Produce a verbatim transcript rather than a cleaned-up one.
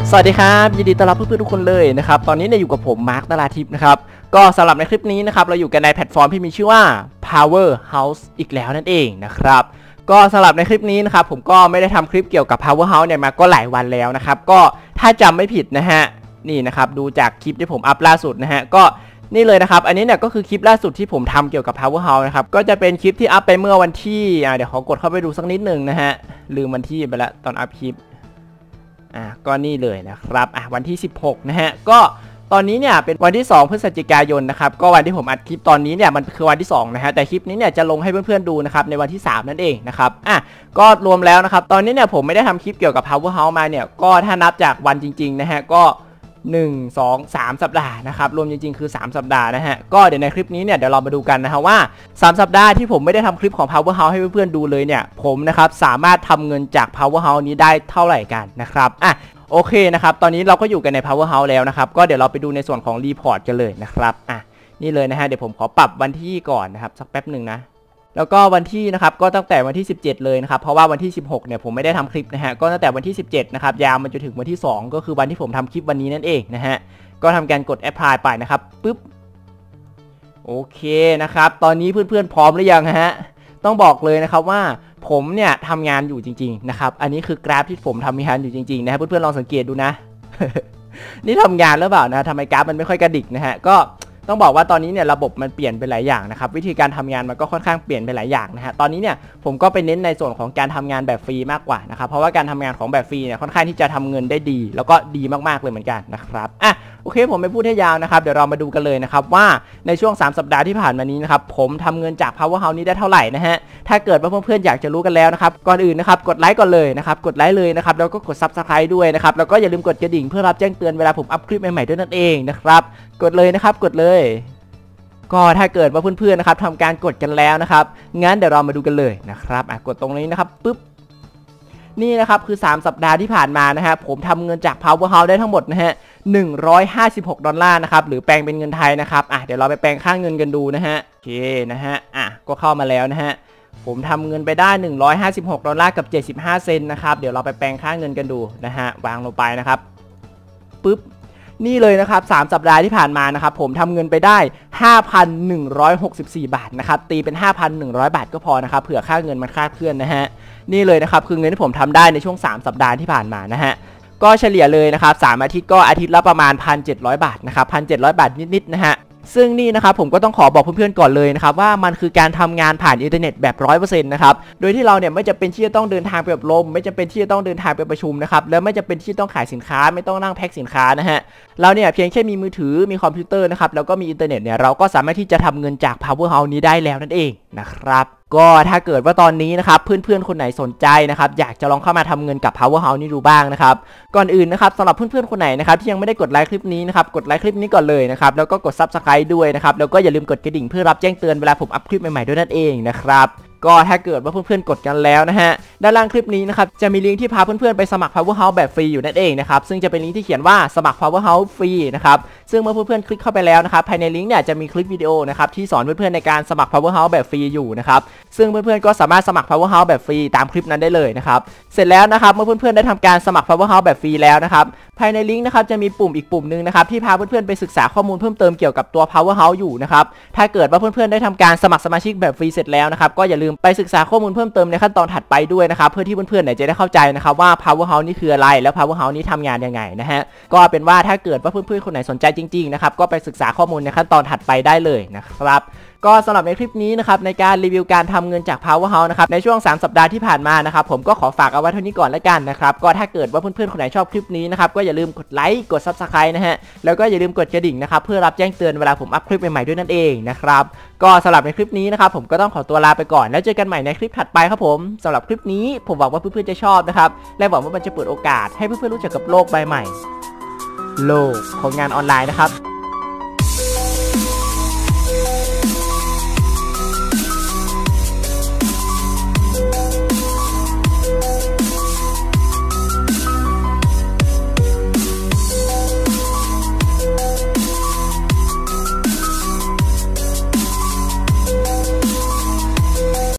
สวัสดีครับยินดีต้อนรับเพื่อนๆทุกคนเลยนะครับตอนนี้เนี่ยอยู่กับผมมาร์คตลาทิพย์นะครับก็สำหรับในคลิปนี้นะครับเราอยู่กันในแพลตฟอร์มที่มีชื่อว่า Powerhouse อีกแล้วนั่นเองนะครับก็สำหรับในคลิปนี้นะครับผมก็ไม่ได้ทำคลิปเกี่ยวกับ Powerhouse เนี่ยมาก็หลายวันแล้วนะครับก็ถ้าจำไม่ผิดนะฮะนี่นะครับดูจากคลิปที่ผมอัพล่าสุดนะฮะก็นี่เลยนะครับอันนี้เนี่ยก็คือคลิปล่าสุดที่ผมทำเกี่ยวกับ Powerhouse นะครับก็จะเป็นคลิปที่อัพไปเมื่อวันที่อ่าเดี๋ยวขอกดเข้าไปดูสักนิดหนึ่งนะฮะลืมวันที่ไปแล้วตอนอัพคลิปอ่ะก็นี่เลยนะครับอ่ะวันที่สิบหกนะฮะก็ตอนนี้เนี่ยเป็นวันที่สองพฤศจิกายนนะครับก็วันที่ผมอัดคลิปตอนนี้เนี่ยมันคือวันที่สองนะฮะแต่คลิปนี้เนี่ยจะลงให้เพื่อนๆดูนะครับในวันที่สามนั่นเองนะครับอ่ะก็รวมแล้วนะครับตอนนี้เนี่ยผมไม่ได้ทำคลิปเกี่ยวกับ Powerhouse มาเนี่ยก็ถ้านับจากวันจริงๆนะฮะก็หนึ่ง สอง สามสัปดาห์นะครับรวมจริงๆคือสามสัปดาห์นะฮะก็เดี๋ยวในคลิปนี้เนี่ยเดี๋ยวเรามาดูกันนะฮะว่าสามสัปดาห์ที่ผมไม่ได้ทำคลิปของ Powerhouse ให้เพื่อนๆดูเลยเนี่ยผมนะครับสามารถทำเงินจาก Powerhouse นี้ได้เท่าไหร่กันนะครับอ่ะโอเคนะครับตอนนี้เราก็อยู่กันใน Powerhouse แล้วนะครับก็เดี๋ยวเราไปดูในส่วนของรีพอร์ตกันเลยนะครับอ่ะนี่เลยนะฮะเดี๋ยวผมขอปรับวันที่ก่อนนะครับสักแป๊บหนึ่งนะแล้วก็วันที่นะครับก็ตั้งแต่วันที่สิบเจ็ดเลยนะครับเพราะว่าวันที่สิบหกเนี่ยผมไม่ได้ทำคลิปนะฮะก็ตั้งแต่วันที่สิบเจ็ดนะครับยาวมาจนถึงวันที่สองก็คือวันที่ผมทำคลิปวันนี้นั่นเองนะฮะก็ทำการกด apply ไปนะครับปึ๊บโอเคนะครับตอนนี้เพื่อนๆพร้อมหรือยังฮะต้องบอกเลยนะครับว่าผมเนี่ยทำงานอยู่จริงๆนะครับอันนี้คือกราฟที่ผมทำงานอยู่จริงๆนะครับเพื่อนๆลองสังเกตดูนะ นี่ทำงานหรือเปล่านะทำไมกราฟมันไม่ค่อยกระดิกนะฮะก็ต้องบอกว่าตอนนี้เนี่ยระบบมันเปลี่ยนไปหลายอย่างนะครับวิธีการทำงานมันก็ค่อนข้างเปลี่ยนไปหลายอย่างนะฮะตอนนี้เนี่ยผมก็ไปเน้นในส่วนของการทำงานแบบฟรีมากกว่านะครับเพราะว่าการทำงานของแบบฟรีเนี่ยค่อนข้างที่จะทำเงินได้ดีแล้วก็ดีมากๆเลยเหมือนกันนะครับอ่ะโอเคผมไม่พูดให้ยาวนะครับเดี๋ยวเรามาดูกันเลยนะครับว่าในช่วงสามสัปดาห์ที่ผ่านมานี้นะครับผมทำเงินจาก Powerhouse นี้ได้เท่าไหร่นะฮะถ้าเกิดว่าเพื่อนๆอยากจะรู้กันแล้วนะครับก่อนอื่นนะครับกดไลค์ก่อนเลยนะครับกดไลค์เลยนะครับแล้วก็กด ซับสไครบ์ ด้วยนะครับแล้วก็อย่าลืมกดกระดิ่งเพื่อรับแจ้งเตือนเวลาผมอัพคลิปใหม่ๆด้วยนั่นเองนะครับกดเลยนะครับกดเลยก็ถ้าเกิดว่าเพื่อนๆนะครับทำการกดกันแล้วนะครับงั้นเดี๋ยวเรามาดูกันเลยนะครับอ่ะกดตรงนี้นะครับปึ๊บนี่นะครับคือสามสัปดาห์ที่ผ่านมานะฮะผมทำเงินจาก Powerhouse ได้ทั้งหมดนะฮะหนึ่งร้อยห้าสิบหกดอลลาร์นะครับหรือแปลงเป็นเงินไทยนะครับอ่ะเดี๋ยวเราไปแปลงค่าเงินกันดูนะฮะโอเคนะฮะอ่ะก็เข้ามาแล้วนะฮะผมทำเงินไปได้หนึ่งร้อยห้าสิบหกดอลลาร์กับเจ็ดสิบห้าเซนต์นะครับเดี๋ยวเราไปแปลงค่าเงินกันดูนะฮะวางลงไปนะครับปึ๊บนี่เลยนะครับสามสัปดาห์ที่ผ่านมานะครับผมทำเงินไปได้ ห้าพันหนึ่งร้อยหกสิบสี่ บาทนะครับตีเป็น ห้าพันหนึ่งร้อย บาทก็พอนะครับเผื่อค่าเงินมันคลาดเคลื่อนนะฮะนี่เลยนะครับคือเงินที่ผมทำได้ในช่วงสามสัปดาห์ที่ผ่านมานะฮะก็เฉลี่ยเลยนะครับสามอาทิตย์ก็อาทิตย์ละประมาณ หนึ่งพันเจ็ดร้อย บาทนะครับ หนึ่งพันเจ็ดร้อย บาทนิดๆนะฮะซึ่งนี่นะครับผมก็ต้องขอบอกเพื่อนๆก่อนเลยนะครับว่ามันคือการทำงานผ่านอินเทอร์เน็ตแบบ ร้อยเปอร์เซ็นต์ นะครับโดยที่เราเนี่ยไม่จำเป็นที่จะต้องเดินทางไปอบรมไม่จำเป็นที่จะต้องเดินทางไปประชุมนะครับแล้วไม่จำเป็นที่ต้องขายสินค้าไม่ต้องนั่งแพ็คสินค้านะฮะเราเนี่ยเพียงแค่มีมือถือมีคอมพิวเตอร์นะครับแล้วก็มีอินเทอร์เน็ตเนี่ยเราก็สามารถที่จะทำเงินจาก Powerhouse นี้ได้แล้วนั่นเองนะครับก็ถ้าเกิดว่าตอนนี้นะครับเพื่อนๆคนไหนสนใจนะครับอยากจะลองเข้ามาทำเงินกับ Powerhouse นี้ดูบ้างนะครับก่อนอื่นนะครับสำหรับเพื่อนๆคนไหนนะครับที่ยังไม่ได้กดไลค์คลิปนี้นะครับกดไลค์คลิปนี้ก่อนเลยนะครับแล้วก็กด ซับสไครบ์ ด้วยนะครับแล้วก็อย่าลืมกดกระดิ่งเพื่อรับแจ้งเตือนเวลาผมอัพคลิปใหม่ๆด้วยนั่นเองนะครับก็ถ้าเกิดว่าเพื่อนๆกดกันแล้วนะฮะด้านล่างคลิปนี้นะครับจะมีลิงก์ที่พาเพื่อนๆไปสมัคร Powerhouse แบบฟรีอยู่นั่นเองนะครับซึ่งจะเป็นลิงก์ที่เขียนว่าสมัคร Powerhouse ฟรีนะครับซึ่งเมื่อเพื่อนๆคลิกเข้าไปแล้วนะครับภายในลิงก์เนี่ยจะมีคลิปวิดีโอนะครับที่สอนเพื่อนๆในการสมัคร Powerhouse แบบฟรีอยู่นะครับซึ่งเพื่อนๆก็สามารถสมัคร Powerhouse แบบฟรีตามคลิปนั้นได้เลยนะครับเสร็จแล้วนะครับเมื่อเพื่อนๆได้ทำการสมัคร Powerhouse แบบฟรีแล้วนะครับภายในลิงก์นะครับจะมีปุ่มอีกปุ่มนึงนะครับที่พาเพื่อนๆไปศึกษาข้อมูลเพิ่มเติมเกี่ยวกับตัว Powerhouse อยู่นะครับถ้าเกิดว่าเพื่อนๆได้ทำการสมัครสมาชิกแบบฟรีเสร็จแล้วนะครับก็อย่าลืมไปศึกษาข้อมูลเพิ่มเติมในขั้นตอนถัดไปด้วยนะครับเพื่อที่เพื่อนๆเนี่ยจะได้เข้าใจนะครับว่า Powerhouse นี่คืออะไรแล้ว Powerhouse นี้ทำงานยังไงนะฮะก็เป็นว่าถ้าเกิดว่าเพื่อนๆคนไหนสนใจจริงๆนะครับก็ไปศึกษาข้อมูลในขั้นตอนถัดไปได้เลยนะครับก็สำหรับในคลิปนี้นะครับในการรีวิวการทำเงินจาก Powerhouse นะครับในช่วงสามสัปดาห์ที่ผ่านมานะครับผมก็ขอฝากเอาไว้เท่านี้ก่อนแล้วกันนะครับก็ถ้าเกิดว่าเพื่อนๆคนไหนชอบคลิปนี้นะครับก็อย่าลืมกดไลค์กด ซับสไครบ์ นะฮะแล้วก็อย่าลืมกดกระดิ่งนะครับเพื่อรับแจ้งเตือนเวลาผมอัพคลิปใหม่ๆด้วยนั่นเองนะครับก็สำหรับในคลิปนี้นะครับผมก็ต้องขอตัวลาไปก่อนแล้วเจอกันใหม่ในคลิปถัดไปครับผมสำหรับคลิปนี้ผมหวังว่าเพื่อนๆจะชอบนะครับและหวังว่ามันจะเปิดโอกาสให้เพื่อนๆรู้จักกับโลกใบใหม่โลกของงานออนไลน์นะครับ